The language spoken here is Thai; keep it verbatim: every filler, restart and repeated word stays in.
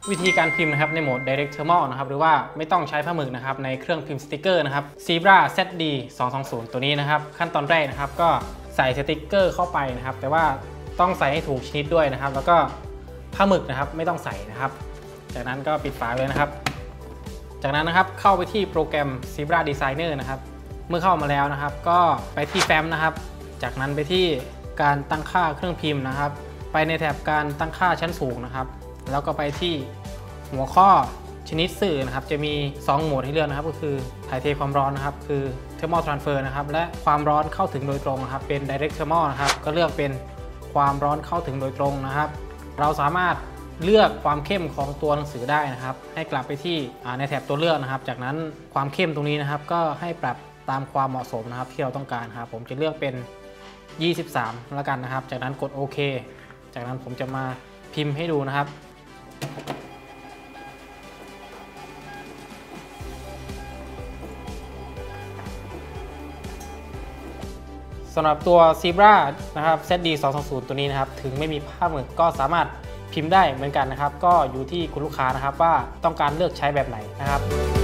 วิธีการพิมพ์นะครับในโหมด Direct Thermal นะครับหรือว่าไม่ต้องใช้ผ้าหมึกนะครับในเครื่องพิมพ์สติกเกอร์นะครับ Zebra แซด ดี สองสองศูนย์ ตัวนี้นะครับขั้นตอนแรกนะครับก็ใส่สติกเกอร์เข้าไปนะครับแต่ว่าต้องใส่ให้ถูกชนิดด้วยนะครับแล้วก็ผ้าหมึกนะครับไม่ต้องใส่นะครับจากนั้นก็ปิดฝาเลยนะครับจากนั้นนะครับเข้าไปที่โปรแกรม Zebra Designer นะครับเมื่อเข้ามาแล้วนะครับก็ไปที่แฟ้มนะครับจากนั้นไปที่การตั้งค่าเครื่องพิมพ์นะครับไปในแถบการตั้งค่าชั้นสูงนะครับแล้วก็ไปที่หัวข้อชนิดสื่อนะครับจะมีสองโหมดให้เลือกนะครับก็คือถ่ายเทความร้อนนะครับคือ Thermal Transfer นะครับและความร้อนเข้าถึงโดยตรงนะครับเป็น Direct Thermal นะครับก็เลือกเป็นความร้อนเข้าถึงโดยตรงนะครับเราสามารถเลือกความเข้มของตัวหนังสือได้นะครับให้กลับไปที่ในแถบตัวเลือกนะครับจากนั้นความเข้มตรงนี้นะครับก็ให้ปรับตามความเหมาะสมนะครับที่เราต้องการครับผมจะเลือกเป็นยี่สิบสามแล้วกันนะครับจากนั้นกดโอเคจากนั้นผมจะมาพิมพ์ให้ดูนะครับสำหรับตัว Zebra นะครับ แซด ดี สองสองศูนย์ ตัวนี้นะครับถึงไม่มีผ้าหมึกก็สามารถพิมพ์ได้เหมือนกันนะครับก็อยู่ที่คุณลูกค้านะครับว่าต้องการเลือกใช้แบบไหนนะครับ